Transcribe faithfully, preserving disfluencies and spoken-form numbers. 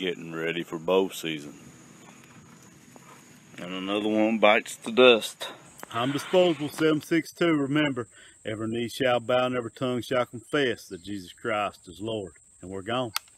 getting ready for bow season. And another one bites the dust. I'm disposable, seven six two. Remember, every knee shall bow and every tongue shall confess that Jesus Christ is Lord. And we're gone.